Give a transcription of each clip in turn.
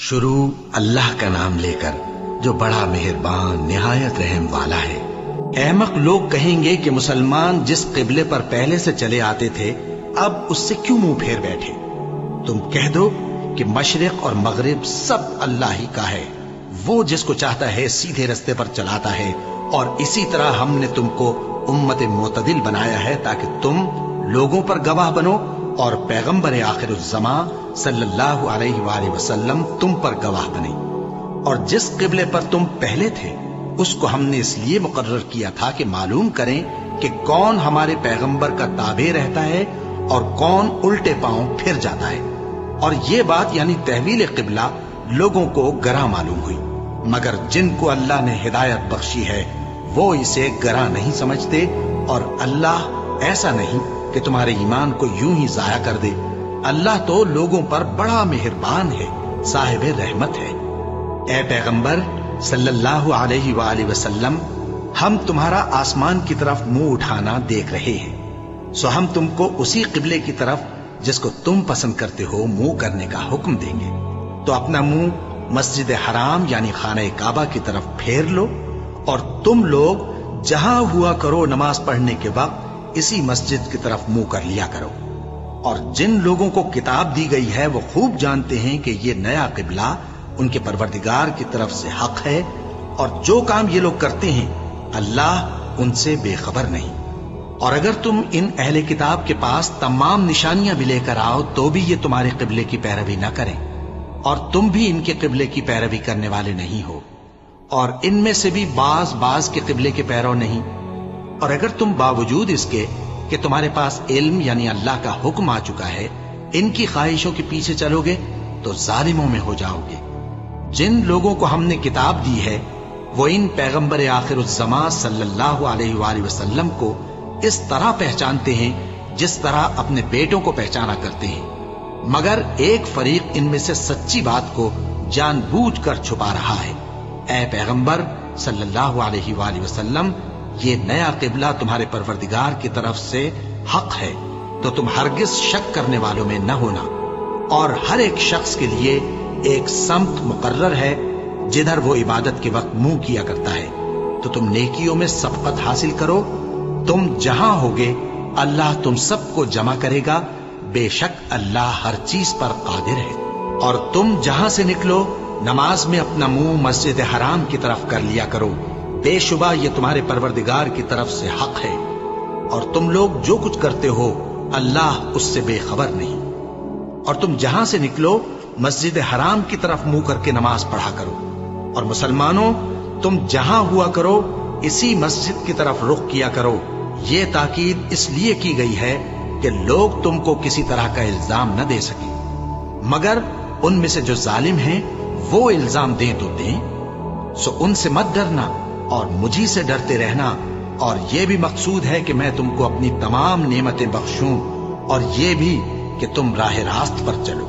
شروع اللہ کا نام لے کر جو بڑا مہربان نہایت رحم والا ہے۔ احمق لوگ کہیں گے کہ مسلمان جس قبلے پر پہلے سے چلے آتے تھے اب اس سے کیوں منہ پھیر بیٹھے؟ تم کہہ دو کہ مشرق اور مغرب سب اللہ ہی کا ہے، وہ جس کو چاہتا ہے سیدھے رستے پر چلاتا ہے، اور اسی طرح ہم نے تم کو امت معتدل بنایا ہے تاکہ تم لوگوں پر گواہ بنو اور پیغمبر آخر الزماں صلی اللہ علیہ وآلہ وسلم تم پر گواہ بنے۔ اور جس قبلے پر تم پہلے تھے اس کو ہم نے اس لیے مقرر کیا تھا کہ معلوم کریں کہ کون ہمارے پیغمبر کا تابع رہتا ہے اور کون الٹے پاؤں پھر جاتا ہے۔ اور یہ بات یعنی تحویل قبلہ لوگوں کو گراں معلوم ہوئی، مگر جن کو اللہ نے ہدایت بخشی ہے وہ اسے گراں نہیں سمجھتے، اور اللہ ایسا نہیں کہ تمہارے ایمان کو یوں ہی ضائع کر دے۔ اللہ تو لوگوں پر بڑا مہربان ہے، صاحب رحمت ہے۔ اے پیغمبر صلی اللہ علیہ وآلہ وسلم، ہم تمہارا آسمان کی طرف منہ اٹھانا دیکھ رہے ہیں، سو ہم تم کو اسی قبلے کی طرف جس کو تم پسند کرتے ہو منہ کرنے کا حکم دیں گے۔ تو اپنا منہ مسجد حرام یعنی خانہ کعبہ کی طرف پھیر لو، اور تم لوگ جہاں ہوا کرو نماز پڑھنے کے وقت اسی مسجد کی طرف منہ کر لیا کرو۔ اور جن لوگوں کو کتاب دی گئی ہے وہ خوب جانتے ہیں کہ یہ نیا قبلہ ان کے پروردگار کی طرف سے حق ہے، اور جو کام یہ لوگ کرتے ہیں اللہ ان سے بے خبر نہیں۔ اور اگر تم ان اہل کتاب کے پاس تمام نشانیاں بھی لے کر آؤ تو بھی یہ تمہارے قبلے کی پیروی نہ کریں، اور تم بھی ان کے قبلے کی پیروی کرنے والے نہیں ہو، اور ان میں سے بھی بعض کے قبلے کے پیرو نہیں۔ اور اگر تم باوجود اس کے کہ تمہارے پاس علم یعنی اللہ کا حکم آ چکا ہے ان کی خواہشوں کے پیچھے چلو گے تو ظالموں میں ہو جاؤ گے۔ جن لوگوں کو ہم نے کتاب دی ہے وہ ان پیغمبر آخر الزماں صلی اللہ علیہ وآلہ وسلم کو اس طرح پہچانتے ہیں جس طرح اپنے بیٹوں کو پہچانا کرتے ہیں، مگر ایک فریق ان میں سے سچی بات کو جان بوجھ کر چھپا رہا ہے۔ اے پیغمبر صلی اللہ علیہ وآلہ وسلم، یہ نیا قبلہ تمہارے پروردگار کی طرف سے حق ہے، تو تم ہرگز شک کرنے والوں میں نہ ہونا۔ اور ہر ایک شخص کے لیے ایک سمت مقرر ہے جدھر وہ عبادت کے وقت منہ کیا کرتا ہے، تو تم نیکیوں میں سبقت حاصل کرو۔ تم جہاں ہوگے اللہ تم سب کو جمع کرے گا، بے شک اللہ ہر چیز پر قادر ہے۔ اور تم جہاں سے نکلو نماز میں اپنا منہ مسجد حرام کی طرف کر لیا کرو، بے شبہ یہ تمہارے پروردگار کی طرف سے حق ہے، اور تم لوگ جو کچھ کرتے ہو اللہ اس سے بے خبر نہیں۔ اور تم جہاں سے نکلو مسجد حرام کی طرف منہ کر کے نماز پڑھا کرو، اور مسلمانوں تم جہاں ہوا کرو اسی مسجد کی طرف رخ کیا کرو۔ یہ تاکید اس لیے کی گئی ہے کہ لوگ تم کو کسی طرح کا الزام نہ دے سکیں، مگر ان میں سے جو ظالم ہیں وہ الزام دیں تو دیں، سو ان سے مت ڈرنا اور مجھی سے ڈرتے رہنا۔ اور یہ بھی مقصود ہے کہ میں تم کو اپنی تمام نعمتیں بخشوں، اور یہ بھی کہ تم راہ راست پر چلو۔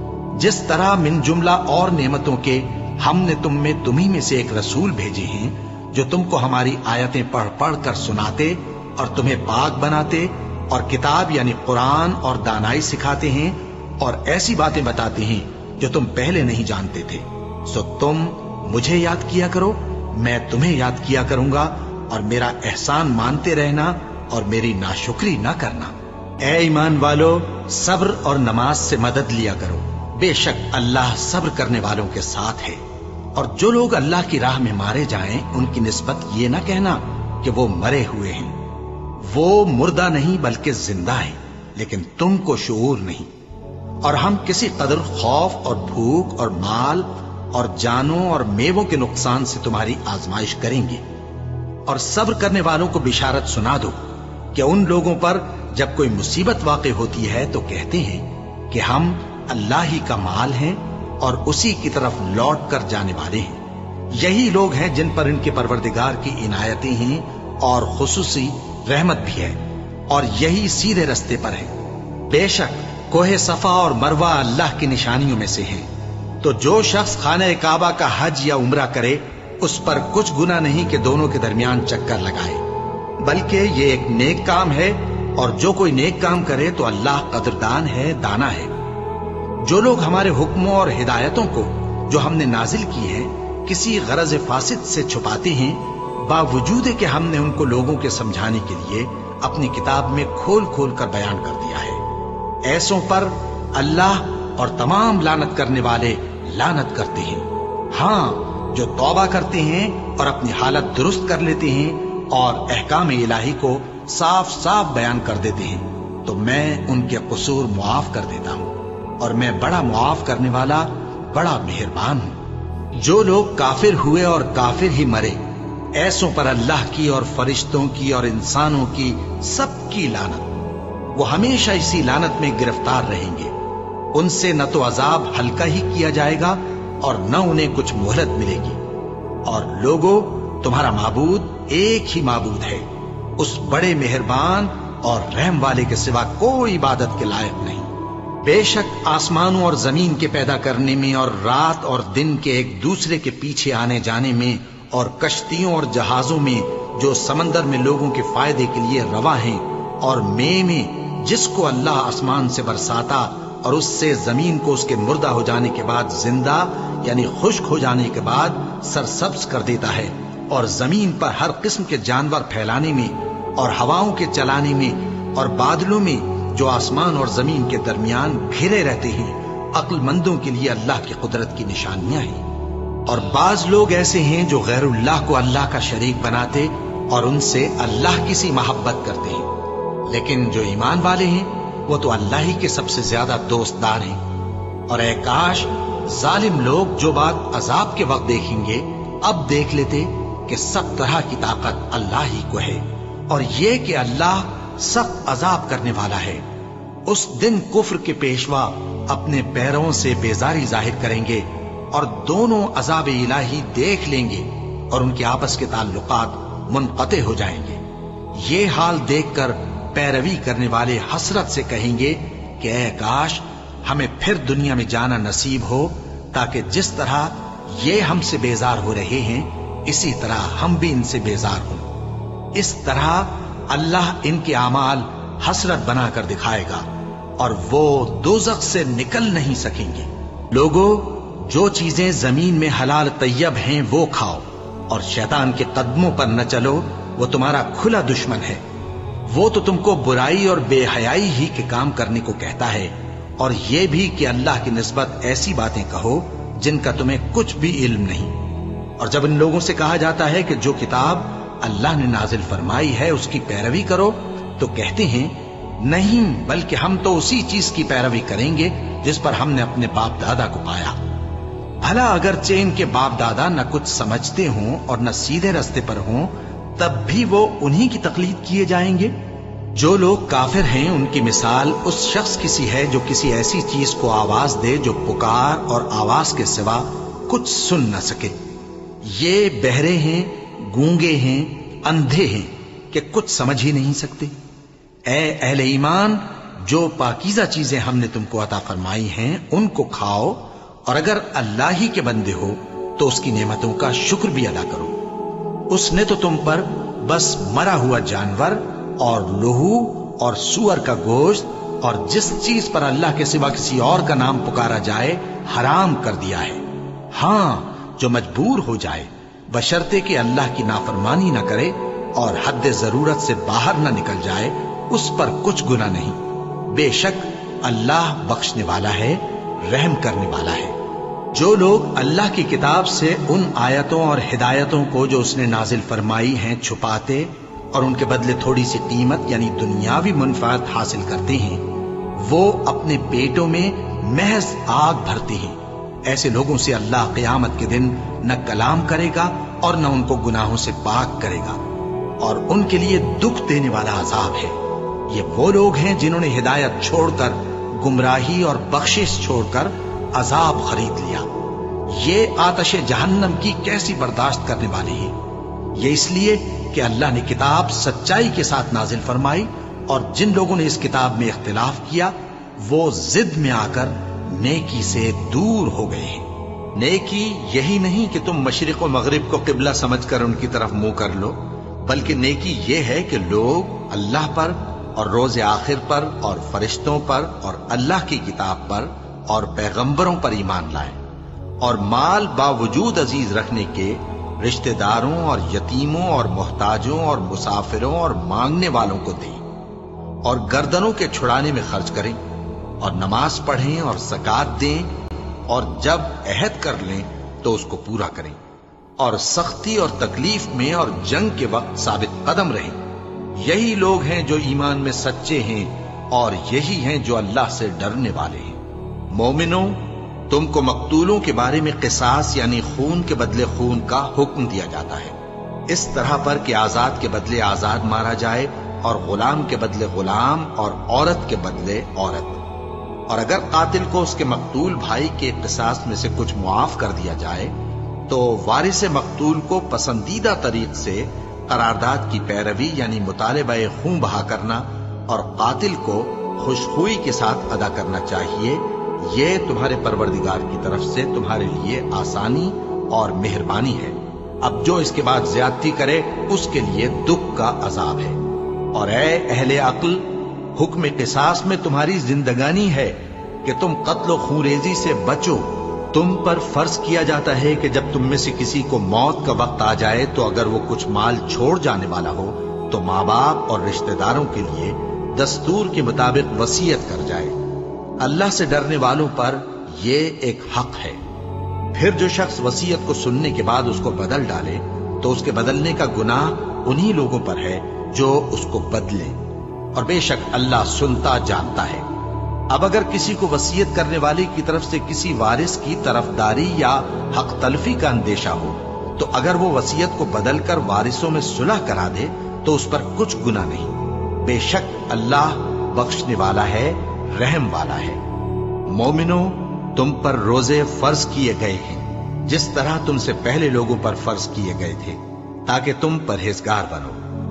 جس طرح من جملہ اور نعمتوں کے ہم نے تمہیں میں سے ایک رسول بھیجے ہیں جو تم کو ہماری آیتیں پڑھ پڑھ کر سناتے اور تمہیں پاک بناتے، اور کتاب یعنی قرآن اور دانائی سکھاتے ہیں، اور ایسی باتیں بتاتے ہیں جو تم پہلے نہیں جانتے تھے۔ سو تم مجھے یاد کیا کرو، میں تمہیں یاد کیا کروں گا، اور میرا احسان مانتے رہنا اور میری ناشکری نہ کرنا۔ اے ایمان والو، صبر اور نماز سے مدد لیا کرو، بے شک اللہ صبر کرنے والوں کے ساتھ ہے۔ اور جو لوگ اللہ کی راہ میں مارے جائیں ان کی نسبت یہ نہ کہنا کہ وہ مرے ہوئے ہیں، وہ مردہ نہیں بلکہ زندہ ہیں، لیکن تم کو شعور نہیں۔ اور ہم کسی قدر خوف اور بھوک اور مال اور جانوں اور میووں کے نقصان سے تمہاری آزمائش کریں گے۔ اور صبر کرنے والوں کو بشارت سنا دو کہ ان لوگوں پر جب کوئی مصیبت واقع ہوتی ہے تو کہتے ہیں کہ ہم اللہ ہی کا مال ہیں اور اسی کی طرف لوٹ کر جانے والے ہیں۔ یہی لوگ ہیں جن پر ان کے پروردگار کی عنایتیں ہیں اور خصوصی رحمت بھی ہے، اور یہی سیدھے رستے پر ہے۔ بے شک کوہ صفا اور مروہ اللہ کی نشانیوں میں سے ہیں، تو جو شخص خانہ کعبہ کا حج یا عمرہ کرے اس پر کچھ گناہ نہیں کہ دونوں کے درمیان چکر لگائے، بلکہ یہ ایک نیک کام ہے، اور جو کوئی نیک کام کرے تو اللہ قدردان ہے، دانا ہے۔ جو لوگ ہمارے حکموں اور ہدایتوں کو जो हमने नाजिल की है किसी गरज फासिद से छुपाते हैं, बावजूद कि हमने उनको लोगों के समझाने के लिए अपनी किताब में खोल खोल कर बयान कर दिया है। ऐसों पर अल्लाह और तमाम लानत करने वाले लानत करते हैं। हाँ, जो तौबा करते हैं और अपनी हालत दुरुस्त कर लेते हैं और अहकाम इलाही को साफ साफ बयान कर देते हैं, तो मैं उनके कसूर मुआफ कर देता हूं और मैं बड़ा मुआफ करने वाला, बड़ा मेहरबान हूं। जो लोग काफिर हुए और काफिर ही मरे, ऐसों पर अल्लाह की और फरिश्तों की और इंसानों की सबकी लानत। वो हमेशा इसी लानत में गिरफ्तार रहेंगे। उनसे न तो अजाब हल्का ही किया जाएगा और न उन्हें कुछ मोहलत मिलेगी। और लोगों, तुम्हारा माबूद एक ही माबूद है, उस बड़े मेहरबान और रहम वाले के सिवा कोई इबादत के लायक नहीं। बेशक आसमानों और जमीन के पैदा करने में और रात और दिन के एक दूसरे के पीछे आने जाने में और कश्तियों और जहाजों में जो समंदर में लोगों के फायदे के लिए रवा हैं, और में जिसको अल्लाह आसमान से बरसाता और उससे जमीन को उसके मुर्दा हो जाने के बाद जिंदा यानी खुश्क हो जाने के बाद सरसब्ज कर देता है, और जमीन पर हर किस्म के जानवर फैलाने में और हवाओं के चलाने में और बादलों में जो आसमान और जमीन के दरमियान घिरे रहते हैं, अक्लमंदों के लिए अल्लाह की कुदरत की निशानियां हैं। और बाज लोग ऐसे हैं जो गैरुल्लाह को अल्लाह का शरीक बनाते और उनसे अल्लाह की सी मोहब्बत करते हैं, लेकिन जो ईमान वाले हैं वो तो अल्लाह ही के सबसे ज्यादा दोस्तदार हैं। और ऐ काश जालिम लोग जो बात अजाब के वक्त देखेंगे अब देख लेते कि सब तरह की ताकत अल्लाह ही को है, और ये कि अल्लाह सख्त अजाब करने वाला है। उस दिन कुफ्र के पेशवा अपने पैरों से बेजारी जाहिर करेंगे और दोनों अजाब इलाही देख लेंगे और उनके आपस के ताल्लुकात मुनक़ते हो जाएंगे। ये हाल देखकर पैरवी करने वाले हसरत से कहेंगे कि ऐ काश हमें फिर दुनिया में जाना नसीब हो, ताकि जिस तरह ये हमसे बेजार हो रहे हैं इसी तरह हम भी इनसे बेजार हों। इस तरह अल्लाह इनके आमाल हसरत बनाकर दिखाएगा और वो दोज़ख से निकल नहीं सकेंगे। लोगों, जो चीजें जमीन में हलाल तैयब हैं वो खाओ, और शैतान के कदमों पर न चलो, वो तुम्हारा खुला दुश्मन है। वो तो तुमको बुराई और बेहयाई ही के काम करने को कहता है, और ये भी कि अल्लाह की निस्बत ऐसी बातें कहो जिनका तुम्हें कुछ भी इल्म नहीं। और जब इन लोगों से कहा जाता है कि जो किताब अल्लाह ने नाजिल फरमाई है उसकी पैरवी करो, तो कहते हैं नहीं, बल्कि हम तो उसी चीज की पैरवी करेंगे जिस पर हमने अपने बाप दादा को पाया। भला अगरचे इनके बाप दादा न कुछ समझते हों और न सीधे रास्ते पर हों, तब भी वो उन्हीं की तकलीद किए जाएंगे। जो लोग काफिर हैं उनकी मिसाल उस शख्स की सी है जो किसी ऐसी चीज को आवाज दे जो पुकार और आवाज के सिवा कुछ सुन न सके। ये बहरे हैं, गूंगे हैं, अंधे हैं कि कुछ समझ ही नहीं सकते। ऐ अहले ईमान, जो पाकीज़ा चीजें हमने तुमको अता फरमाई हैं उनको खाओ, और अगर अल्लाह ही के बंदे हो तो उसकी नेमतों का शुक्र भी अदा करो। उसने तो तुम पर बस मरा हुआ जानवर और लोहू और सूअर का गोश्त और जिस चीज पर अल्लाह के सिवा किसी और का नाम पुकारा जाए हराम कर दिया है। हां, जो मजबूर हो जाए, बशर्ते कि अल्लाह की नाफरमानी न करे और हद जरूरत से बाहर न निकल जाए, उस पर कुछ गुनाह नहीं। बेशक अल्लाह बख्शने वाला है, रहम करने वाला है। जो लोग अल्लाह की किताब से उन आयतों और हिदायतों को जो उसने नाजिल फरमाई हैं छुपाते और उनके बदले थोड़ी सी कीमत यानी दुनियावी मुनफात हासिल करते हैं, वो अपने पेटों में महज आग भरते हैं। ऐसे लोगों से अल्लाह क़यामत के दिन न कलाम करेगा और न उनको गुनाहों से पाक करेगा, और उनके लिए दुख देने वाला अजाब है। ये वो लोग हैं जिन्होंने हिदायत छोड़कर, गुमराही और बख्शिश छोड़कर अजाब खरीद लिया। ये आतश जहन्नम की कैसी बर्दाश्त करने वाले हैं। ये इसलिए कि अल्लाह ने किताब सच्चाई के साथ नाजिल फरमाई, और जिन लोगों ने इस किताब में इख्तिलाफ किया वो जिद में आकर नेकी से दूर हो गए हैं। नेकी यही नहीं कि तुम मशरिक और मगरिब को किबला समझकर उनकी तरफ मुंह कर लो, बल्कि नेकी ये है कि लोग अल्लाह पर और रोज़े आखिर पर और फरिश्तों पर और अल्लाह की किताब पर और पैगंबरों पर ईमान लाए اور مال باوجود عزیز رکھنے کے رشتہ داروں اور یتیموں اور محتاجوں اور مسافروں اور مانگنے والوں کو دیں، اور گردنوں کے چھڑانے میں خرچ کریں، اور نماز پڑھیں اور زکات دیں، اور جب عہد کر لیں تو اس کو پورا کریں، اور سختی اور تکلیف میں اور جنگ کے وقت ثابت قدم رہیں۔ یہی لوگ ہیں جو ایمان میں سچے ہیں، اور یہی ہیں جو اللہ سے ڈرنے والے ہیں۔ مومنوں، تم کو مقتولوں کے بارے میں قصاص یعنی خون کے بدلے خون کا حکم دیا جاتا ہے، اس طرح پر کہ آزاد کے بدلے آزاد مارا جائے، اور غلام کے بدلے غلام، اور عورت کے بدلے عورت۔ اور اگر قاتل کو اس کے مقتول بھائی کے قصاص میں سے کچھ معاف کر دیا جائے تو وارث مقتول کو پسندیدہ طریق سے قرارداد کی پیروی یعنی مطالبہ خون بہا کرنا اور قاتل کو خوشخوئی کے ساتھ ادا کرنا چاہیے۔ یہ تمہارے پروردگار کی طرف سے تمہارے لیے آسانی اور مہربانی ہے۔ اب جو اس کے بعد زیادتی کرے اس کے لیے دکھ کا عذاب ہے۔ اور اے اہل عقل، حکم قصاص میں تمہاری زندگانی ہے کہ تم قتل و خونریزی سے بچو۔ تم پر فرض کیا جاتا ہے کہ جب تم میں سے کسی کو موت کا وقت آ جائے تو اگر وہ کچھ مال چھوڑ جانے والا ہو تو ماں باپ اور رشتہ داروں کے لیے دستور کے مطابق وصیت کر جائے۔ اللہ سے ڈرنے والوں پر یہ ایک حق ہے۔ پھر جو شخص وصیت کو سننے کے بعد اس کو بدل ڈالے تو اس کے بدلنے کا گناہ انہی لوگوں پر ہے جو اس کو بدلے، اور بے شک اللہ سنتا جانتا ہے۔ اب اگر کسی کو وصیت کرنے والے کی طرف سے کسی وارث کی طرفداری یا حق تلفی کا اندیشہ ہو تو اگر وہ وصیت کو بدل کر وارثوں میں صلح کرا دے تو اس پر کچھ گناہ نہیں، بے شک اللہ بخشنے والا ہے، رحم والا ہے۔ مومنوں، تم پر روزے فرض کیے گئے ہیں جس طرح تم سے پہلے لوگوں پر فرض کیے گئے تھے تاکہ تم پرہیزگار بنو۔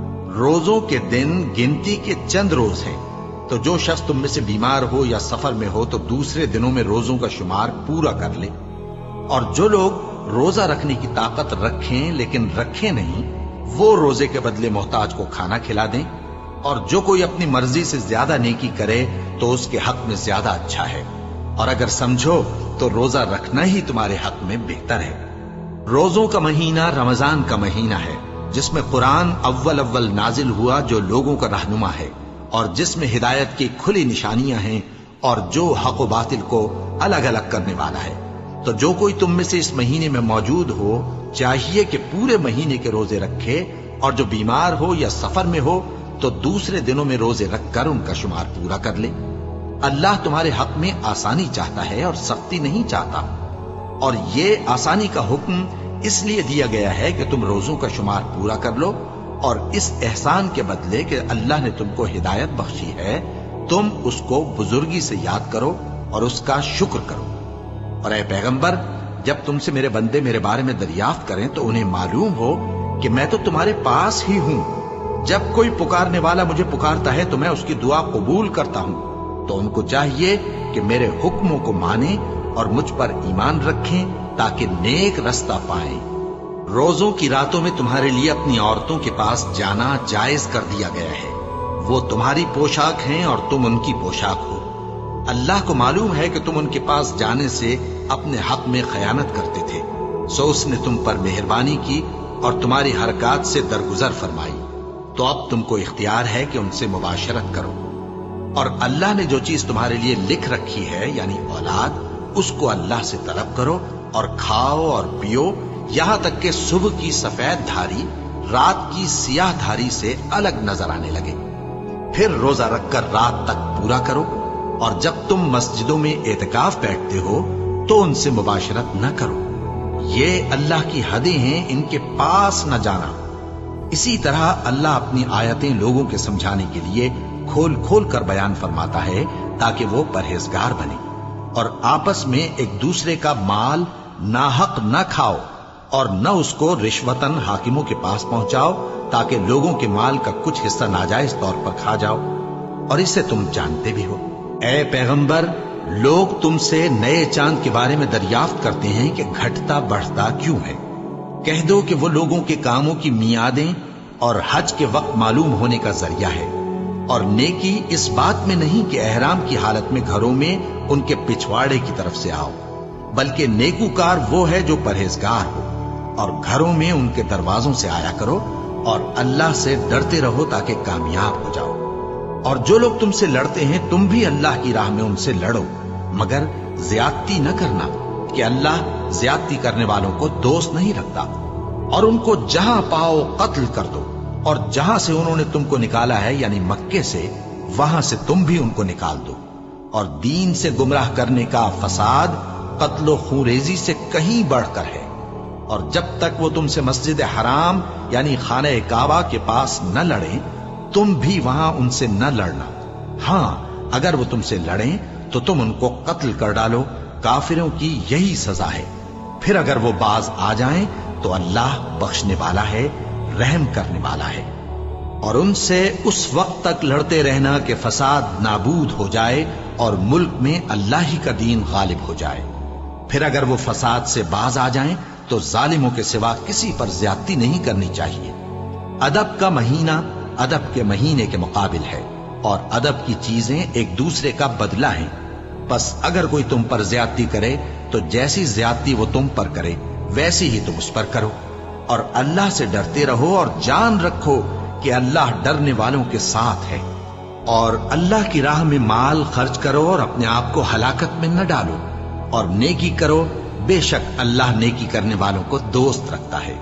روزوں کے دن گنتی کے چند روز ہیں، تو جو شخص تم میں سے بیمار ہو یا سفر میں ہو تو دوسرے دنوں میں روزوں کا شمار پورا کر لے۔ اور جو لوگ روزہ رکھنے کی طاقت رکھیں لیکن رکھیں نہیں، وہ روزے کے بدلے محتاج کو کھانا کھلا دیں۔ اور جو کوئی اپنی مرضی سے زیادہ نیکی کرے تو اس کے حق میں زیادہ اچھا ہے، اور اگر سمجھو تو روزہ رکھنا ہی تمہارے حق میں بہتر ہے۔ روزوں کا مہینہ رمضان کا مہینہ ہے جس میں قرآن اول نازل ہوا، جو لوگوں کا رہنما ہے اور جس میں ہدایت کی کھلی نشانیاں ہیں اور جو حق و باطل کو الگ الگ کرنے والا ہے۔ تو جو کوئی تم میں سے اس مہینے میں موجود ہو چاہیے کہ پورے مہینے کے روزے رکھے، اور جو بیمار ہو یا سفر میں ہو تو دوسرے دنوں میں روزے رکھ کر ان کا شمار پورا کر لے۔ اللہ تمہارے حق میں آسانی چاہتا ہے اور سختی نہیں چاہتا، اور یہ آسانی کا حکم اس لیے دیا گیا ہے کہ تم روزوں کا شمار پورا کر لو، اور اس احسان کے بدلے کہ اللہ نے تم کو ہدایت بخشی ہے تم اس کو بزرگی سے یاد کرو اور اس کا شکر کرو۔ اور اے پیغمبر، جب تم سے میرے بندے میرے بارے میں دریافت کریں تو انہیں معلوم ہو کہ میں تو تمہارے پاس ہی ہوں۔ جب کوئی پکارنے والا مجھے پکارتا ہے تو میں اس کی دعا قبول کرتا ہوں۔ تو ان کو چاہیے کہ میرے حکموں کو مانیں اور مجھ پر ایمان رکھیں تاکہ نیک رستہ پائیں۔ روزوں کی راتوں میں تمہارے لیے اپنی عورتوں کے پاس جانا جائز کر دیا گیا ہے، وہ تمہاری پوشاک ہیں اور تم ان کی پوشاک ہو۔ اللہ کو معلوم ہے کہ تم ان کے پاس جانے سے اپنے حق میں خیانت کرتے تھے، سو اس نے تم پر مہربانی کی اور تمہاری حرکات سے درگزر فرمائی، تو اب تم کو اختیار ہے کہ ان سے مباشرت کرو۔ اور اللہ نے جو چیز تمہارے لیے لکھ رکھی ہے یعنی اولاد، اس کو اللہ سے طلب کرو اور کھاؤ اور پیو، یہاں تک کہ صبح کی سفید دھاری رات کی سیاہ دھاری سے الگ نظر آنے لگے۔ پھر روزہ رکھ کر رات تک پورا کرو، اور جب تم مسجدوں میں اعتکاف بیٹھتے ہو تو ان سے مباشرت نہ کرو، یہ اللہ کی حدیں ہیں، ان کے پاس نہ جانا۔ اسی طرح اللہ اپنی آیتیں لوگوں کے سمجھانے کے لیے کھول کھول کر بیان فرماتا ہے تاکہ وہ پرہیزگار بنے۔ اور آپس میں ایک دوسرے کا مال ناحق نہ کھاؤ، اور نہ اس کو رشوتاً حاکموں کے پاس پہنچاؤ تاکہ لوگوں کے مال کا کچھ حصہ ناجائز طور پر کھا جاؤ، اور اسے تم جانتے بھی ہو۔ اے پیغمبر، لوگ تم سے نئے چاند کے بارے میں دریافت کرتے ہیں کہ گھٹتا بڑھتا کیوں ہے۔ کہہ دو کہ وہ لوگوں کے کاموں کی میعادیں اور حج کے وقت معلوم ہونے کا ذریعہ ہے، اور نیکی اس بات میں نہیں کہ احرام کی حالت میں گھروں میں ان کے پچھواڑے کی طرف سے آؤ، बल्कि नेकूकार वो है जो परहेजगार हो। और घरों में उनके दरवाजों से आया करो और अल्लाह से डरते रहो ताकि कामयाब हो जाओ। और जो लोग तुमसे लड़ते हैं तुम भी अल्लाह की राह में उनसे लड़ो, मगर ज्यादती न करना कि अल्लाह ज्यादती करने वालों को दोस्त नहीं रखता। और उनको जहां पाओ कत्ल कर दो, और जहां से उन्होंने तुमको निकाला है यानी मक्के से, वहां से तुम भी उनको निकाल दो। और दीन से गुमराह करने का फसाद कत्लो खूरेजी से कहीं बढ़कर है। और जब तक वो तुमसे मस्जिद हराम यानी खाने काबा के पास न लड़े, तुम भी वहां उनसे न लड़ना। हां, अगर वो तुमसे लड़ें तो तुम उनको कत्ल कर डालो। काफिरों की यही सजा है। फिर अगर वो बाज आ जाएं तो अल्लाह बख्शने वाला है, रहम करने वाला है। और उनसे उस वक्त तक लड़ते रहना कि फसाद नाबूद हो जाए और मुल्क में अल्लाह ही का दीन गालिब हो जाए। फिर अगर वो फसाद से बाज आ जाएं तो जालिमों के सिवा किसी पर ज्यादती नहीं करनी चाहिए। अदब का महीना अदब के महीने के मुकाबिल है, और अदब की चीजें एक दूसरे का बदला है। बस अगर कोई तुम पर ज्यादती करे तो जैसी ज्यादती वो तुम पर करे वैसी ही तुम उस पर करो। और अल्लाह से डरते रहो और जान रखो कि अल्लाह डरने वालों के साथ है। और अल्लाह की राह में माल खर्च करो और अपने आप को हलाकत में न डालो, और नेकी करो, बेशक अल्लाह नेकी करने वालों को दोस्त रखता है।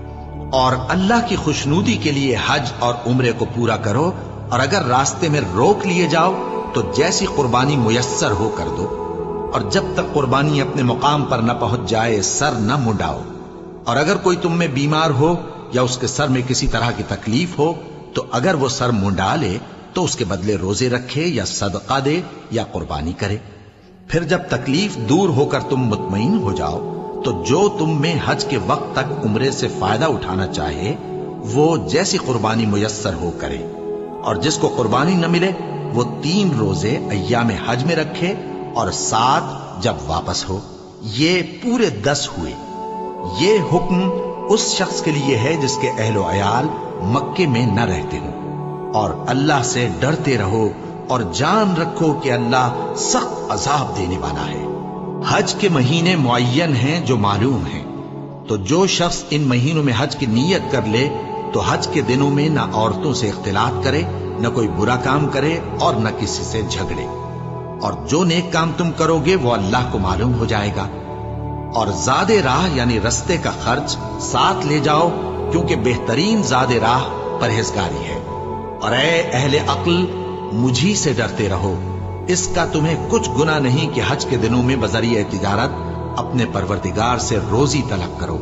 और अल्लाह की खुशनूदी के लिए हज और उम्रे को पूरा करो। और अगर रास्ते में रोक लिए जाओ तो जैसी कुर्बानी मुयस्सर हो कर दो। और जब तक कुर्बानी अपने मुकाम पर न पहुंच जाए सर न मुंडाओ। और अगर कोई तुम में बीमार हो या उसके सर में किसी तरह की तकलीफ हो तो अगर वो सर मुंडा ले तो उसके बदले रोजे रखे या सदका दे या कुर्बानी करे। फिर जब तकलीफ दूर होकर तुम मुतमईन हो जाओ तो जो तुम में हज के वक्त तक उम्रे से फायदा उठाना चाहे वो जैसी कुर्बानी मुयस्सर हो करे। और जिसको कुर्बानी न मिले वो 3 रोजे अय्याम हज में रखे और 7 जब वापस हो। ये पूरे 10 हुए। ये हुक्म उस शख्स के लिए है जिसके अहलो अयाल मक्के में न रहते हों। और अल्लाह से डरते रहो और जान रखो कि अल्लाह सख्त अजाब देने वाला है। हज के महीने मुअय्यन हैं जो मालूम हैं। तो जो शख्स इन महीनों में हज की नीयत कर ले तो हज के दिनों में न औरतों से इख्तिलात करे, न कोई बुरा काम करे और न किसी से झगड़े। और जो नेक काम तुम करोगे वो अल्लाह को मालूम हो जाएगा। और ज़ादे राह यानी रस्ते का खर्च साथ ले जाओ, क्योंकि बेहतरीन ज़ादे राह परहेजगारी है। और ऐ अहले अक्ल, मुझी से डरते रहो। इसका तुम्हें कुछ गुनाह नहीं कि हज के दिनों में बजरिए तिजारत अपने परवरदिगार से रोजी तलब करो।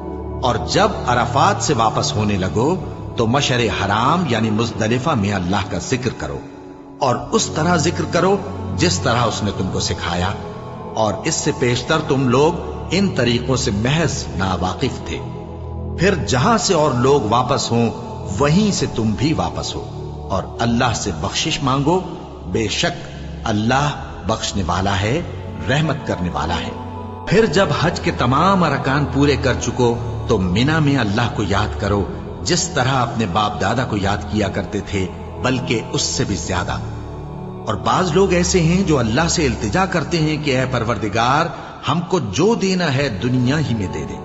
और जब अराफात से वापस होने लगो तो मशरे हराम यानी मुज़दलिफा में अल्लाह का जिक्र करो, और उस तरह जिक्र करो जिस तरह उसने तुमको सिखाया। और इससे पेशतर तुम लोग इन तरीकों से महज नावाकिफ थे। फिर जहां से और लोग वापस हों वहीं से तुम भी वापस हो, और अल्लाह से बख्शिश मांगो। बेशक अल्लाह बख्शने वाला है, रहमत करने वाला है। फिर जब हज के तमाम अरकान पूरे कर चुको तो मिना में अल्लाह को याद करो जिस तरह अपने बाप दादा को याद किया करते थे, बल्कि उससे भी ज्यादा। और बाज लोग ऐसे हैं जो अल्लाह से इल्तिजा करते हैं कि ऐ परवरदिगार, हमको जो देना है दुनिया ही में दे दे।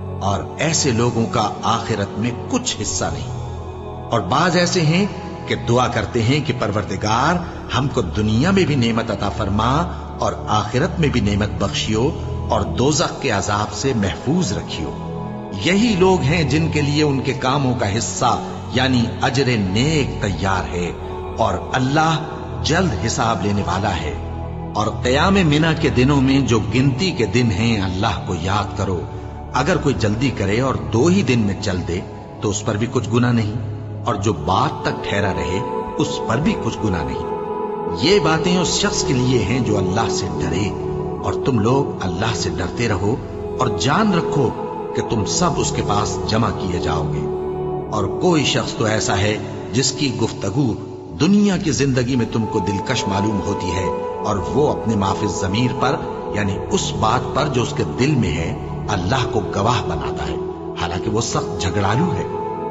और ऐसे लोगों का आखिरत में कुछ हिस्सा नहीं। और बाज ऐसे हैं कि दुआ करते हैं कि परवरदिगार, हमको दुनिया में भी नेमत अता फरमा और आखिरत में भी नेमत बख्शियो और दोज़ख के अजाब से महफूज रखियो। यही लोग हैं जिनके लिए उनके कामों का हिस्सा यानी अजरे नेक तैयार है, और अल्लाह जल्द हिसाब लेने वाला है। और क़याम मिना के दिनों में जो गिनती के दिन हैं अल्लाह को याद करो। अगर कोई जल्दी करे और 2 ही दिन में चल दे तो उस पर भी कुछ गुनाह नहीं, और जो बात तक ठहरा रहे उस पर भी कुछ गुनाह नहीं। ये बातें उस शख्स के लिए हैं जो अल्लाह से डरे। और तुम लोग अल्लाह से डरते रहो और जान रखो कि तुम सब उसके पास जमा किए जाओगे। और कोई शख्स तो ऐसा है जिसकी गुफ्तगू दुनिया की जिंदगी में तुमको दिलकश मालूम होती है, और वो अपने माफिज ज़मीर पर यानी उस बात पर जो उसके दिल में है अल्लाह को गवाह बनाता है, हालांकि वो सख्त झगड़ालू है।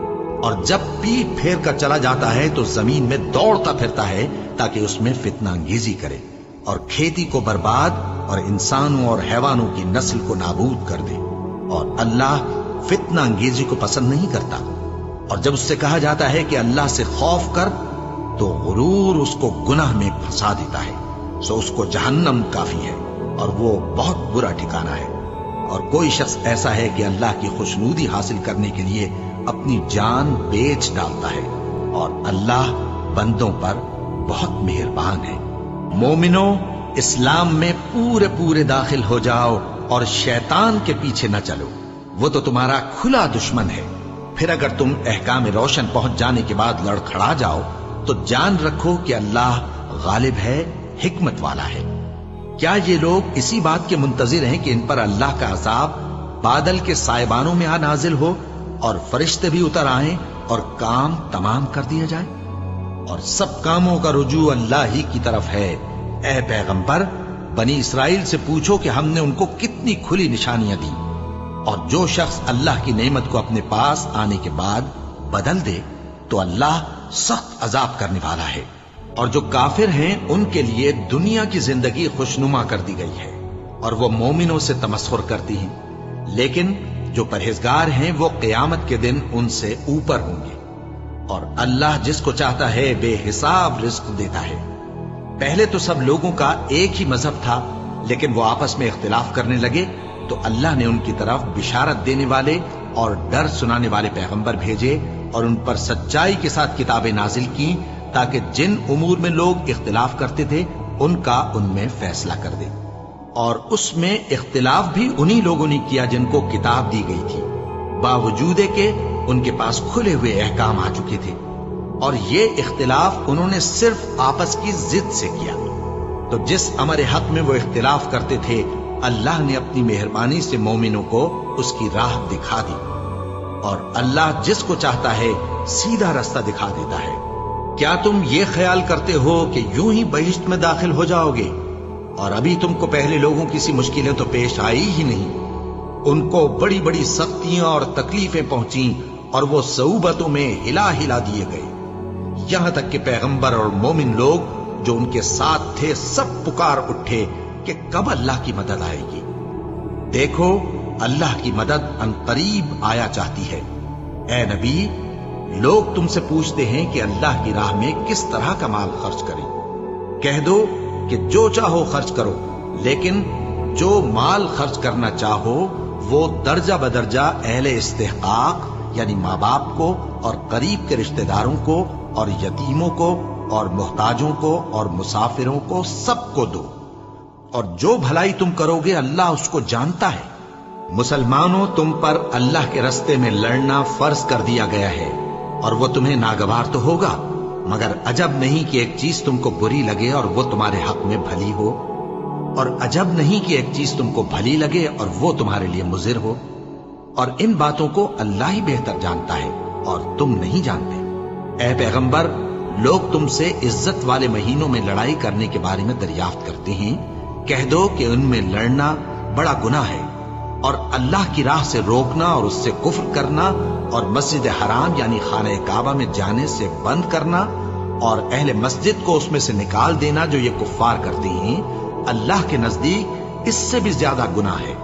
और जब पीठ फेर कर चला जाता है तो जमीन में दौड़ता फिरता है ताकि उसमें फितना अंगेजी करे। اور کھیتی کو برباد اور انسانوں اور حیوانوں کی نسل کو نابود کر دے۔ اور اللہ فتنہ انگیزی کو پسند نہیں کرتا، اور جب اس سے کہا جاتا ہے کہ اللہ سے خوف کر تو غرور اس کو گناہ میں پھنسا دیتا ہے، سو اس کو جہنم کافی ہے اور وہ بہت برا ٹھکانہ ہے۔ اور کوئی شخص ایسا ہے کہ اللہ کی خوشنودی حاصل کرنے کے لیے اپنی جان بیچ ڈالتا ہے، اور اللہ بندوں پر بہت مہربان ہے۔ مومنو، اسلام میں پورے داخل ہو جاؤ اور شیطان کے پیچھے نہ چلو، وہ تو تمہارا کھلا دشمن ہے۔ پھر اگر تم احکام روشن پہنچ جانے کے بعد لڑکھڑا جاؤ تو جان رکھو کہ اللہ غالب ہے، حکمت والا ہے۔ کیا یہ لوگ اسی بات کے منتظر ہیں کہ ان پر اللہ کا عذاب بادل کے سائبانوں میں نازل ہو اور فرشتے بھی اتر آئیں اور کام تمام کر دیا جائے؟ اور سب کاموں کا رجوع اللہ ہی کی طرف ہے۔ اے پیغمبر، بنی اسرائیل سے پوچھو کہ ہم نے ان کو کتنی کھلی نشانیاں دی، اور جو شخص اللہ کی نعمت کو اپنے پاس آنے کے بعد بدل دے تو اللہ سخت عذاب کرنے والا ہے۔ اور جو کافر ہیں ان کے لیے دنیا کی زندگی خوشنما کر دی گئی ہے، اور وہ مومنوں سے تمسخر کرتی ہیں، لیکن جو پرہیزگار ہیں وہ قیامت کے دن ان سے اوپر ہوں گے۔ اور اللہ جس کو چاہتا ہے بے حساب رزق دیتا ہے۔ پہلے تو سب لوگوں کا ایک ہی مذہب تھا، لیکن وہ آپس میں اختلاف کرنے لگے تو اللہ نے ان کی طرف بشارت دینے والے اور ڈر سنانے والے پیغمبر بھیجے، اور ان پر سچائی کے ساتھ کتابیں نازل کی، تاکہ جن امور میں لوگ اختلاف کرتے تھے ان کا ان میں فیصلہ کر دے۔ اور اس میں اختلاف بھی انہی لوگوں نے کیا جن کو کتاب دی گئی تھی، باوجود کہ ان کے پاس کھلے ہوئے احکام آ چکے تھے، اور یہ اختلاف انہوں نے صرف آپس کی ضد سے کیا۔ تو جس امر حق میں وہ اختلاف کرتے تھے اللہ نے اپنی مہربانی سے مومنوں کو اس کی راہ دکھا دی، اور اللہ جس کو چاہتا ہے سیدھا رستہ دکھا دیتا ہے۔ کیا تم یہ خیال کرتے ہو کہ یوں ہی بہشت میں داخل ہو جاؤ گے، اور ابھی تم کو پہلے لوگوں کی سی مشکلیں تو پیش آئی ہی نہیں؟ ان کو بڑی بڑی سختیاں اور تکلیفیں پہنچیں، اور وہ صعوبتوں میں ہلا ہلا دیے گئے، یہاں تک کہ پیغمبر اور مومن لوگ جو ان کے ساتھ تھے سب پکار اٹھے کہ کب اللہ کی مدد آئے گی۔ دیکھو اللہ کی مدد عنقریب آیا چاہتی ہے۔ اے نبی، لوگ تم سے پوچھتے ہیں کہ اللہ کی راہ میں کس طرح کا مال خرچ کریں۔ کہہ دو کہ جو چاہو خرچ کرو، لیکن جو مال خرچ کرنا چاہو وہ درجہ بدرجہ اہل استحقاق یعنی ماں باپ کو اور قریب کے رشتہ داروں کو اور یتیموں کو اور محتاجوں کو اور مسافروں کو سب کو دو، اور جو بھلائی تم کرو گے اللہ اس کو جانتا ہے۔ مسلمانوں، تم پر اللہ کے رستے میں لڑنا فرض کر دیا گیا ہے، اور وہ تمہیں ناگوار تو ہوگا، مگر عجب نہیں کہ ایک چیز تم کو بری لگے اور وہ تمہارے حق میں بھلی ہو، اور عجب نہیں کہ ایک چیز تم کو بھلی لگے اور وہ تمہارے لیے مضر ہو، اور ان باتوں کو اللہ ہی بہتر جانتا ہے اور تم نہیں جانتے۔ اے پیغمبر، لوگ تم سے عزت والے مہینوں میں لڑائی کرنے کے بارے میں دریافت کرتے ہیں، کہہ دو کہ ان میں لڑنا بڑا گناہ ہے، اور اللہ کی راہ سے روکنا اور اس سے کفر کرنا اور مسجد حرام یعنی خانہ کعبہ میں جانے سے بند کرنا اور اہل مسجد کو اس میں سے نکال دینا جو یہ کفار کرتے ہیں، اللہ کے نزدیک اس سے بھی زیادہ گناہ ہے،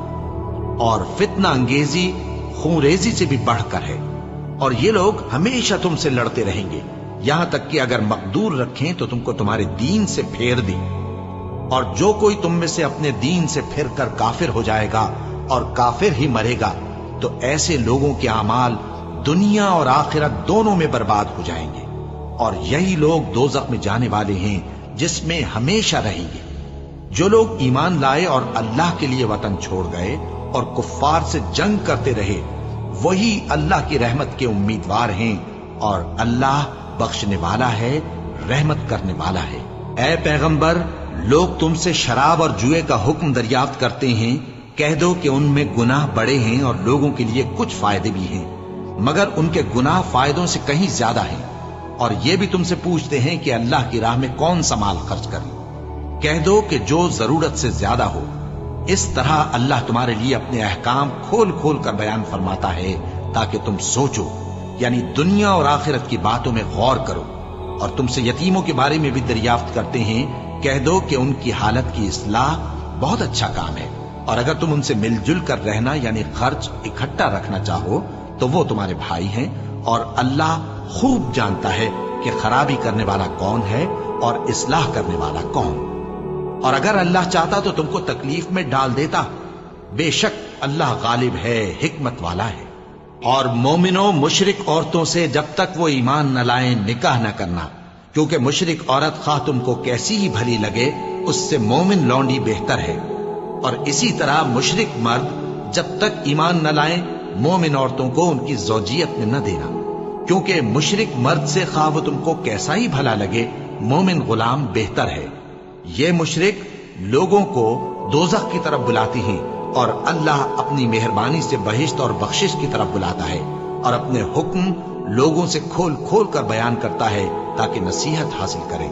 اور فتنہ انگیزی خونریزی سے بھی بڑھ کر ہے۔ اور یہ لوگ ہمیشہ تم سے لڑتے رہیں گے، یہاں تک کہ اگر مقدور رکھیں تو تم کو تمہارے دین سے پھیر دیں، اور جو کوئی تم میں سے اپنے دین سے پھر کر کافر ہو جائے گا اور کافر ہی مرے گا تو ایسے لوگوں کے اعمال دنیا اور آخرت دونوں میں برباد ہو جائیں گے، اور یہی لوگ دوزخ میں جانے والے ہیں جس میں ہمیشہ رہیں گے۔ جو لوگ ایمان لائے اور اللہ کے لیے وطن چھوڑ گئے اور کفار سے جنگ کرتے رہے وہی اللہ کی رحمت کے امیدوار ہیں، اور اللہ بخشنے والا ہے، رحمت کرنے والا ہے۔ اے پیغمبر، لوگ تم سے شراب اور جوئے کا حکم دریافت کرتے ہیں، کہہ دو کہ ان میں گناہ بڑے ہیں اور لوگوں کے لیے کچھ فائدے بھی ہیں، مگر ان کے گناہ فائدوں سے کہیں زیادہ ہیں۔ اور یہ بھی تم سے پوچھتے ہیں کہ اللہ کی راہ میں کون سا مال خرچ کریں، کہہ دو کہ جو ضرورت سے زیادہ ہو۔ اس طرح اللہ تمہارے لیے اپنے احکام کھول کھول کر بیان فرماتا ہے تاکہ تم سوچو، یعنی دنیا اور آخرت کی باتوں میں غور کرو۔ اور تم سے یتیموں کے بارے میں بھی دریافت کرتے ہیں कह दो कि उनकी हालत की इस्लाह बहुत अच्छा काम है, और अगर तुम उनसे मिलजुल कर रहना यानी खर्च इकट्ठा रखना चाहो तो वो तुम्हारे भाई हैं, और अल्लाह खूब जानता है कि खराबी करने वाला कौन है और इस्लाह करने वाला कौन। और अगर अल्लाह चाहता तो तुमको तकलीफ में डाल देता, बेशक अल्लाह गालिब है, हिकमत वाला है। और मोमिनो, मुशरिक औरतों से जब तक वो ईमान न लाएं निकाह न करना, क्योंकि मुशरिक औरत खा तुमको कैसी ही भली लगे उससे मोमिन लौंडी बेहतर है। और इसी तरह मुशरिक मर्द जब तक ईमान न लाएं मोमिन औरतों को उनकी ज़ौजियत में न देना, क्योंकि मुशरिक मर्द से खा वो तुमको कैसा ही भला लगे मोमिन गुलाम बेहतर है। ये मुशरिक लोगों को दोज़ख की तरफ बुलाती हैं, और अल्लाह अपनी मेहरबानी से बहिश्त और बख्शिश की तरफ बुलाता है, और अपने हुक्म लोगों से खोल खोल कर बयान करता है ताकि नसीहत हासिल करें।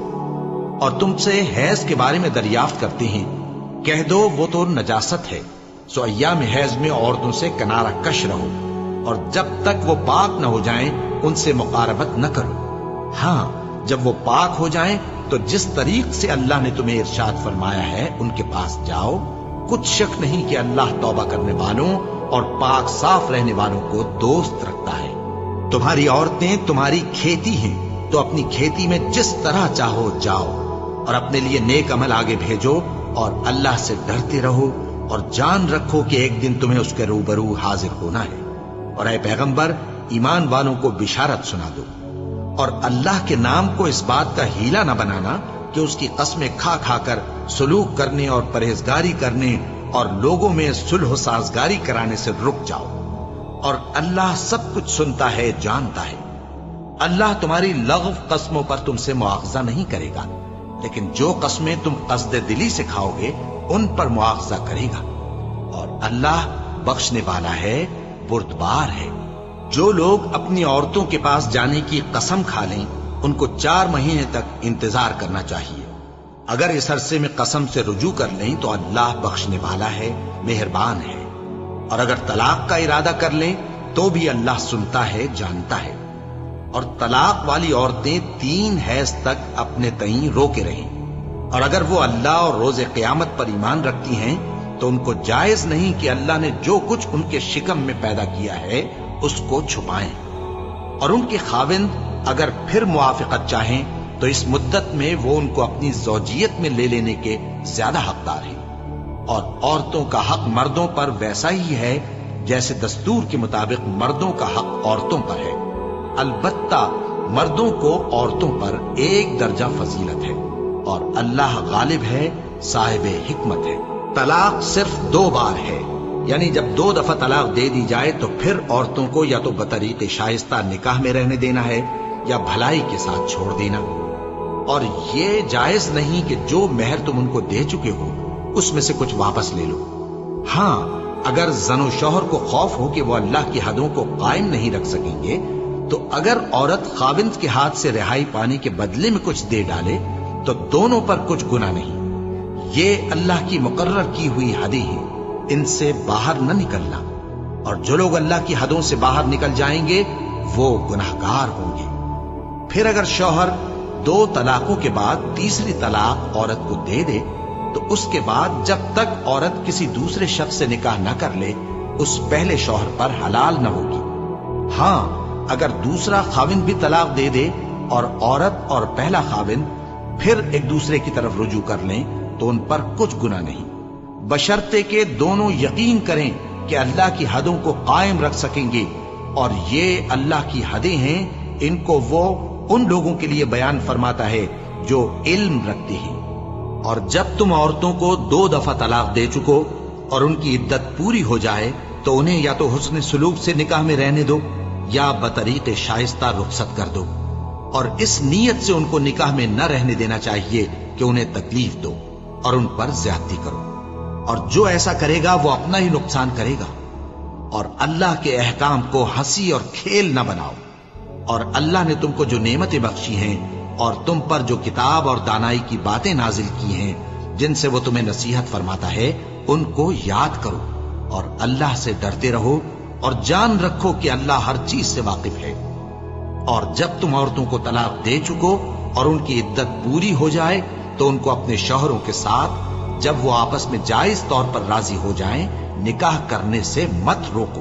और तुमसे हैज के बारे में दरियाफ्त करती हैं, कह दो वो तो नजासत है, सो अय्याम हैज में औरतों से किनारा कश रहो, और जब तक वो पाक न हो जाएं उनसे मुकारबत न करो। हाँ, जब वो पाक हो जाएं तो जिस तरीक से अल्लाह ने तुम्हें इरशाद फरमाया है उनके पास जाओ। कुछ शक नहीं कि अल्लाह तौबा करने वालों और पाक साफ रहने वालों को दोस्त रखता है। तुम्हारी औरतें तुम्हारी खेती हैं, तो अपनी खेती में जिस तरह चाहो जाओ, और अपने लिए नेक अमल आगे भेजो, और अल्लाह से डरते रहो, और जान रखो कि एक दिन तुम्हें उसके रूबरू हाजिर होना है। और ऐ पैगंबर, ईमान वालों को बिशारत सुना दो, और अल्लाह के नाम को इस बात का हीला न बनाना कि उसकी कसमें खा खा कर सलूक करने और परहेजगारी करने और लोगों में सुलह साजगारी कराने से रुक जाओ। और अल्लाह सब कुछ सुनता है, जानता है। अल्लाह तुम्हारी लग़व कस्मों पर तुमसे मुआवजा नहीं करेगा, लेकिन जो कस्में तुम कसदे दिली से खाओगे उन पर मुआवजा करेगा। और अल्लाह बख्शने वाला है, बुर्दबार है। जो लोग अपनी औरतों के पास जाने की कसम खा लें उनको 4 महीने तक इंतजार करना चाहिए। अगर इस अरसे में कसम से रुजू कर लें तो अल्लाह बख्शने वाला है, मेहरबान है। और अगर तलाक का इरादा कर लें तो भी अल्लाह सुनता है, जानता है। और तलाक वाली औरतें 3 हैज तक अपने तईं रोके रहें। और अगर वो अल्लाह और रोजे क़यामत पर ईमान रखती हैं तो उनको जायज नहीं कि अल्लाह ने जो कुछ उनके शिकम में पैदा किया है उसको छुपाएं। और उनके खाविंद अगर फिर मुआफ़िक़त चाहें तो इस मुद्दत में वो उनको अपनी ज़ौजियत में ले लेने के ज्यादा हकदार हैं। और औरतों का हक मर्दों पर वैसा ही है जैसे दस्तूर के मुताबिक मर्दों का हक औरतों पर है। अलबत्ता मर्दों को औरतों पर 1 दर्जा फजीलत है, और अल्लाह गालिब है, साहिब हिकमत है। तलाक सिर्फ 2 बार है, यानी जब 2 दफा तलाक दे दी जाए तो फिर औरतों को या तो बतरीक़े शाइस्ता निकाह में रहने देना है या भलाई के साथ छोड़ देना। और ये जायज नहीं कि जो मेहर तुम उनको दे चुके हो उसमें से कुछ वापस ले लो। हाँ, अगर जनो शौहर को खौफ हो कि वो अल्लाह की हदों को कायम नहीं रख सकेंगे तो अगर औरत खाविंद के हाथ से रिहाई पाने के बदले में कुछ दे डाले तो दोनों पर कुछ गुनाह नहीं। ये अल्लाह की मुकर्रर की हुई हदें हैं, इनसे बाहर न निकलना। और जो लोग अल्लाह की हदों से बाहर निकल जाएंगे वो गुनाहगार होंगे। फिर अगर शौहर 2 तलाकों के बाद तीसरी तलाक औरत को दे दे तो उसके बाद जब तक औरत किसी दूसरे शख्स से निकाह न कर ले उस पहले शौहर पर हलाल न होगी। हाँ, अगर दूसरा खाविंद भी तलाक दे दे और औरत और पहला खाविंद फिर एक दूसरे की तरफ रुजू कर लें तो उन पर कुछ गुनाह नहीं, बशर्ते के दोनों यकीन करें कि अल्लाह की हदों को कायम रख सकेंगे। और ये अल्लाह की हदें हैं, इनको वो उन लोगों के लिए बयान फरमाता है जो इल्म रखते हैं। और जब तुम औरतों को 2 दफा तलाक दे चुको और उनकी इद्दत पूरी हो जाए तो उन्हें या तो हुस्न सुलूक से निकाह में रहने दो या बतरीक़े शाइस्ता रुखसत कर दो। और इस नीयत से उनको निकाह में न रहने देना चाहिए कि उन्हें तकलीफ दो और उन पर ज्यादती करो। और जो ऐसा करेगा वो अपना ही नुकसान करेगा। और अल्लाह के अहकाम को हंसी और खेल न बनाओ। और अल्लाह ने तुमको जो नेमतें बख्शी हैं और तुम पर जो किताब और दानाई की बातें नाजिल की हैं जिनसे वो तुम्हें नसीहत फरमाता है उनको याद करो और अल्लाह से डरते रहो और जान रखो कि अल्लाह हर चीज से वाकिफ है। और जब तुम औरतों को तलाक दे चुको और उनकी इद्दत पूरी हो जाए تو ان کو اپنے شوہروں کے ساتھ جب وہ آپس میں جائز طور پر راضی ہو جائیں نکاح کرنے سے مت روکو۔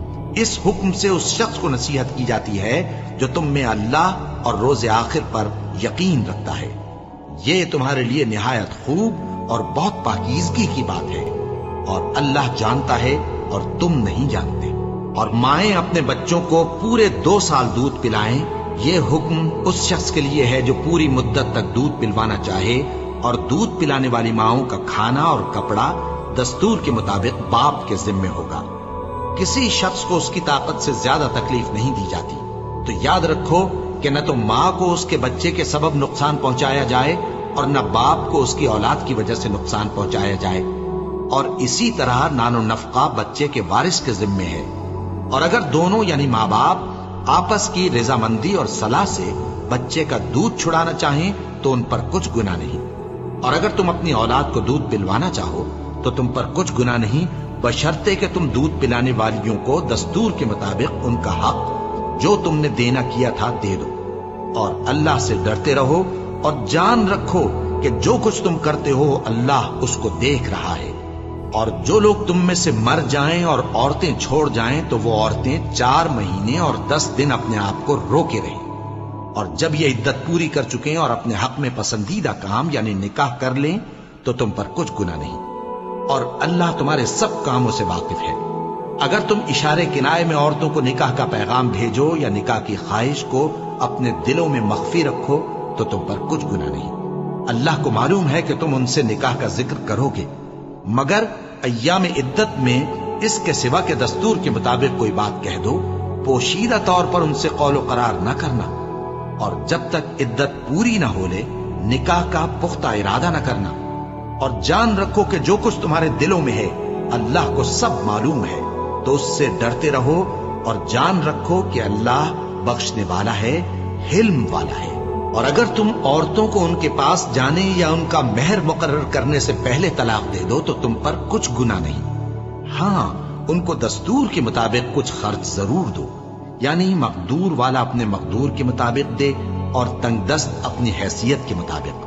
اس حکم سے اس شخص کو نصیحت کی جاتی ہے جو تم میں اللہ اور روز آخر پر یقین رکھتا ہے۔ یہ تمہارے لیے نہایت خوب اور بہت پاکیزگی کی بات ہے، اور اللہ جانتا ہے اور تم نہیں جانتے۔ اور مائیں اپنے بچوں کو پورے 2 سال دودھ پلائیں، یہ حکم اس شخص کے لیے ہے جو پوری مدت تک دودھ پلوانا چاہے، اور دودھ پلانے والی ماؤں کا کھانا اور کپڑا دستور کے مطابق باپ کے ذمے ہوگا۔ کسی شخص کو اس کی طاقت سے زیادہ تکلیف نہیں دی جاتی، تو یاد رکھو کہ نہ تو ماں کو اس کے بچے کے سبب نقصان پہنچایا جائے اور نہ باپ کو اس کی اولاد کی وجہ سے نقصان پہنچایا جائے، اور اسی طرح نان و نفقہ بچے کے وارث کے ذمے ہے۔ اور اگر دونوں یعنی ماں باپ آپس کی رضامندی اور صلاح سے بچے کا دودھ چھڑانا چاہیں تو ان پر کچھ گناہ نہیں، اور اگر تم اپنی اولاد کو دودھ پلوانا چاہو تو تم پر کچھ گناہ نہیں، بشرطے کہ تم دودھ پلانے والیوں کو دستور کے مطابق ان کا حق جو تم نے دینا کیا تھا دے دو۔ اور اللہ سے ڈرتے رہو اور جان رکھو کہ جو کچھ تم کرتے ہو اللہ اس کو دیکھ رہا ہے۔ اور جو لوگ تم میں سے مر جائیں اور عورتیں چھوڑ جائیں تو وہ عورتیں 4 مہینے اور 10 دن اپنے آپ کو روکے رہیں، اور جب یہ عدت پوری کر چکیں اور اپنے حق میں پسندیدہ کام یعنی نکاح کر لیں تو تم پر کچھ گناہ نہیں، اور اللہ تمہارے سب کاموں سے واقف ہے۔ اگر تم اشارے کنائے میں عورتوں کو نکاح کا پیغام بھیجو یا نکاح کی خواہش کو اپنے دلوں میں مخفی رکھو تو تم پر کچھ گناہ نہیں۔ اللہ کو معلوم ہے کہ تم ان سے نکاح کا ذکر کرو گے، مگر ایام عدت میں اس کے سوا کے دستور کے مطابق کوئی بات کہہ دو، پوشیدہ طور پر ان سے قول و قرار نہ کرنا، اور جب تک عدت پوری نہ ہو لے نکاح کا پختہ ارادہ نہ کرنا۔ اور جان رکھو کہ جو کچھ تمہارے دلوں میں ہے اللہ کو سب معلوم ہے، تو اس سے ڈرتے رہو اور جان رکھو کہ اللہ بخشنے والا ہے، حلم والا ہے۔ اور اگر تم عورتوں کو ان کے پاس جانے یا ان کا مہر مقرر کرنے سے پہلے طلاق دے دو تو تم پر کچھ گناہ نہیں، ہاں ان کو دستور کے مطابق کچھ خرچ ضرور دو، یعنی مقدور والا اپنے مقدور کے مطابق دے اور تنگ دست اپنی حیثیت کے مطابق۔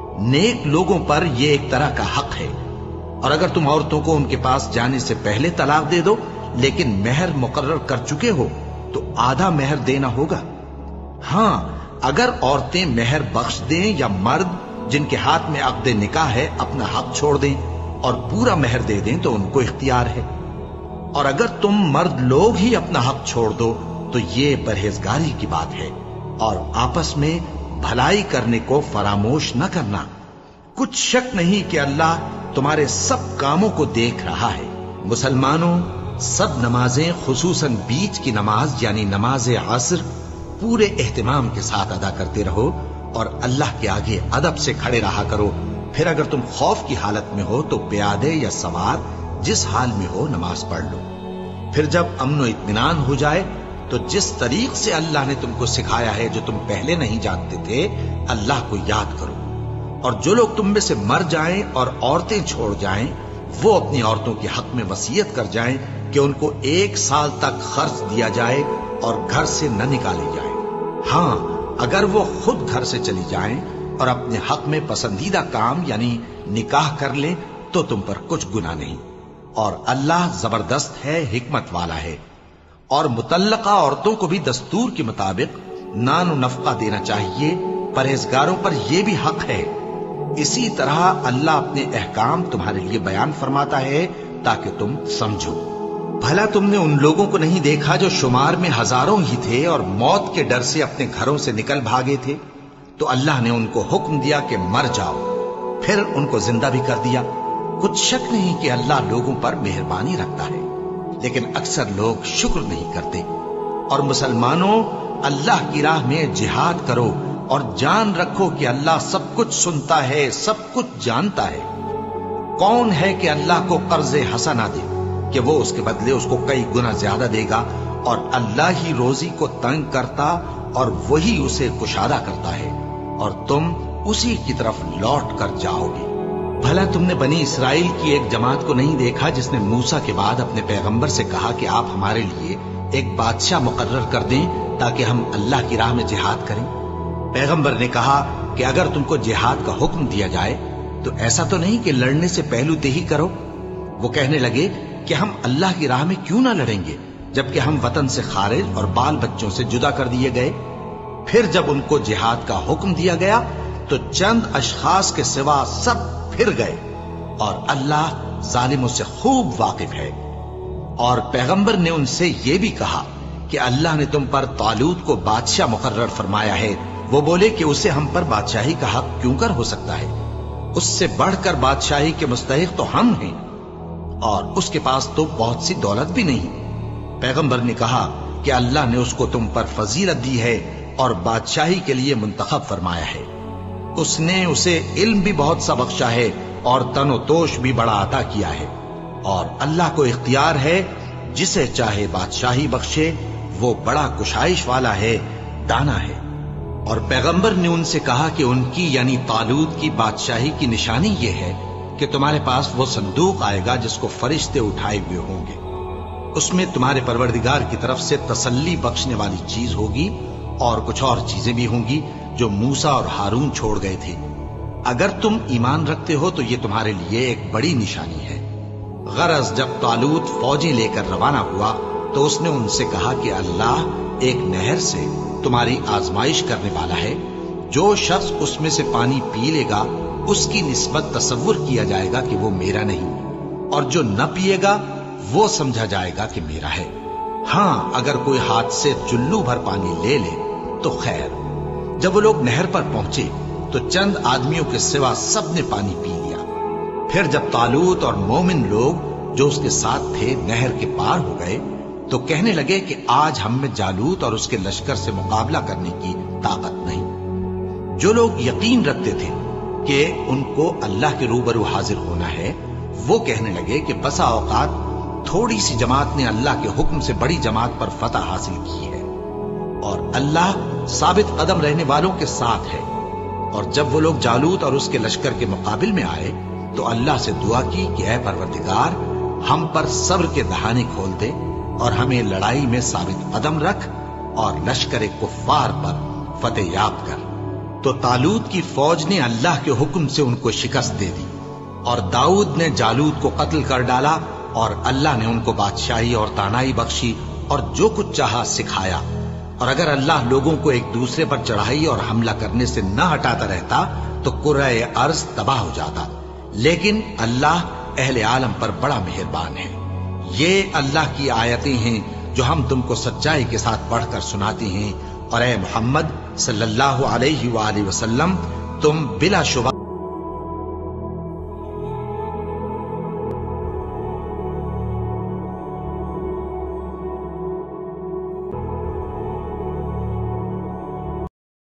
نیک لوگوں پر یہ ایک طرح کا حق ہے۔ اور اگر تم عورتوں کو ان کے پاس جانے سے پہلے طلاق دے دو لیکن مہر مقرر کر چکے ہو تو آدھا مہر دینا ہوگا۔ ہاں اگر عورتیں مہر بخش دیں یا مرد جن کے ہاتھ میں عقد نکاح ہے اپنا حق چھوڑ دیں اور پورا مہر دے دیں تو ان کو اختیار ہے۔ اور اگر تم مرد لوگ ہی اپنا حق چھوڑ دو تو یہ پرہیزگاری کی بات ہے، اور آپس میں بھلائی کرنے کو فراموش نہ کرنا۔ کچھ شک نہیں کہ اللہ تمہارے سب کاموں کو دیکھ رہا ہے۔ مسلمانوں، سب نمازیں خصوصاً بیچ کی نماز یعنی نماز عصر پورے اہتمام کے ساتھ ادا کرتے رہو اور اللہ کے آگے ادب سے کھڑے رہا کرو۔ پھر اگر تم خوف کی حالت میں ہو تو پیادے یا سوار جس حال میں ہو نماز پڑھ لو۔ پھر جب امن و اطمینان ہو جائے تو جس طریق سے اللہ نے تم کو سکھایا ہے جو تم پہلے نہیں جانتے تھے اللہ کو یاد کرو۔ اور جو لوگ تم میں سے مر جائیں اور عورتیں چھوڑ جائیں وہ اپنی عورتوں کے حق میں وصیت کر جائیں کہ ان کو 1 سال تک خرچ دیا جائے اور گھر سے نہ نکالی جائے۔ ہاں اگر وہ خود گھر سے چلی جائیں اور اپنے حق میں پسندیدہ کام یعنی نکاح کر لیں تو تم پر کچھ گناہ نہیں، اور اللہ زبردست ہے، حکمت والا ہے۔ اور مطلقہ عورتوں کو بھی دستور کے مطابق نان و نفقہ دینا چاہیے، پرہیزگاروں پر یہ بھی حق ہے۔ اسی طرح اللہ اپنے احکام تمہارے لیے بیان فرماتا ہے تاکہ تم سمجھو۔ بھلا تم نے ان لوگوں کو نہیں دیکھا جو شمار میں ہزاروں ہی تھے اور موت کے ڈر سے اپنے گھروں سے نکل بھاگے تھے؟ تو اللہ نے ان کو حکم دیا کہ مر جاؤ، پھر ان کو زندہ بھی کر دیا۔ کچھ شک نہیں کہ اللہ لوگوں پر مہربانی رکھتا ہے، لیکن اکثر لوگ شکر نہیں کرتے۔ اور مسلمانوں، اللہ کی راہ میں جہاد کرو اور جان رکھو کہ اللہ سب کچھ سنتا ہے، سب کچھ جانتا ہے۔ کون ہے کہ اللہ کو قرض حسنہ دے کہ وہ اس کے بدلے اس کو کئی گنا زیادہ دے گا؟ اور اللہ ہی روزی کو تنگ کرتا اور وہی اسے کشادہ کرتا ہے، اور تم اسی کی طرف لوٹ کر جاؤ گے۔ بھلا تم نے بنی اسرائیل کی ایک جماعت کو نہیں دیکھا جس نے موسیٰ کے بعد اپنے پیغمبر سے کہا کہ آپ ہمارے لیے ایک بادشاہ مقرر کر دیں تاکہ ہم اللہ کی راہ میں جہاد کریں؟ پیغمبر نے کہا कि अगर तुमको जिहाद का हुक्म दिया जाए तो ऐसा तो नहीं कि लड़ने से पहलू तेही करो। वो कहने लगे कि हम अल्लाह की राह में क्यों ना लड़ेंगे जबकि हम वतन से खारिज और बाल बच्चों से जुदा कर दिए गए। फिर जब उनको जिहाद का हुक्म दिया गया तो चंद अशखास के सिवा सब फिर गए और अल्लाह जालिमों से खूब वाकिफ है। और पैगंबर ने उनसे यह भी कहा कि अल्लाह ने तुम पर तालूत को बादशाह मुकर्रर फरमाया है। वो बोले कि उसे हम पर बादशाही का हक क्यों कर हो सकता है, उससे बढ़कर बादशाही के मुस्तहिक तो हम हैं और उसके पास तो बहुत सी दौलत भी नहीं। पैगंबर ने कहा कि अल्लाह ने उसको तुम पर फजीलत दी है और बादशाही के लिए मुंतखब फरमाया है। उसने उसे इल्म भी बहुत सा बख्शा है और तनो तोश भी बड़ा अता किया है और अल्लाह को इख्तियार है जिसे चाहे बादशाही बख्शे। वो बड़ा कुशाइश वाला है, दाना है। और पैगंबर ने उनसे कहा कि उनकी यानी तालूत की बादशाही की निशानी ये है कि तुम्हारे पास वो संदूक आएगा जिसको फरिश्ते उठाए हुए होंगे। उसमें तुम्हारे परवरदिगार की तरफ से तसल्ली बख्शने वाली चीज होगी और कुछ और चीजें भी होंगी जो मूसा और हारून छोड़ गए थे। अगर तुम ईमान रखते हो तो ये तुम्हारे लिए एक बड़ी निशानी है। गरज जब तालूत फौजी लेकर रवाना हुआ तो उसने उनसे कहा कि अल्लाह एक नहर से तुम्हारी आजमाइश करने वाला है। जो शख्स उसमें से पानी पी लेगा उसकी निस्बत तसव्वुर किया जाएगा कि वो मेरा नहीं, और जो न पिएगा वो समझा जाएगा कि मेरा है। हां, अगर कोई हाथ से चुल्लू भर पानी ले ले तो खैर। जब वो लोग नहर पर पहुंचे तो चंद आदमियों के सिवा सबने पानी पी लिया। फिर जब तालूत और मोमिन लोग जो उसके साथ थे नहर के पार हो गए तो कहने लगे कि आज हम में जालूत और उसके लश्कर से मुकाबला करने की ताकत नहीं। जो लोग यकीन रखते थे कि उनको अल्लाह के रूबरू हाजिर होना है, वो कहने लगे कि बसा औकात थोड़ी सी जमात ने अल्लाह के हुक्म से बड़ी जमात पर फतह हासिल की है और अल्लाह साबित कदम रहने वालों के साथ है। और जब वो लोग जालूत और उसके लश्कर के मुकाबिल में आए तो अल्लाह से दुआ की कि ऐ परवरदिगार, हम पर सब्र के दहाने खोल दे और हमें लड़ाई में साबित कदम रख और लश्कर कुफ्फार पर फतेह याब कर। तो तालूत की फौज ने अल्लाह के हुक्म से उनको शिकस्त दे दी और दाऊद ने जालूत को कत्ल कर डाला और अल्लाह ने उनको बादशाही और तानाई बख्शी और जो कुछ चाहा सिखाया। और अगर अल्लाह लोगों को एक दूसरे पर चढ़ाई और हमला करने से न हटाता रहता तो कुर्रे अर्ज तबाह हो जाता। लेकिन अल्लाह अहले आलम पर बड़ा मेहरबान है। ये अल्लाह की आयतें हैं जो हम तुमको सच्चाई के साथ पढ़कर सुनाते हैं। और ए मोहम्मद सल्लल्लाहु अलैहि वसल्लम, तुम बिला शुबा